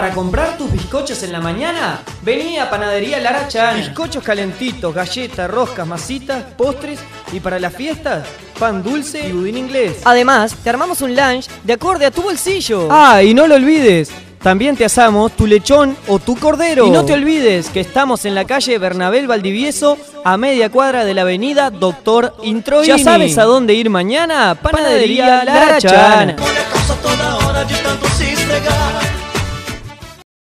Para comprar tus bizcochos en la mañana, vení a Panadería Lara Chana. Bizcochos calentitos, galletas, roscas, masitas, postres y para las fiestas, pan dulce y budín inglés. Además, te armamos un lunch de acorde a tu bolsillo. Ah, y no lo olvides, también te asamos tu lechón o tu cordero. Y no te olvides que estamos en la calle Bernabel Valdivieso, a media cuadra de la avenida Doctor Introini. ¿Ya sabes a dónde ir mañana? Panadería Lara Chana.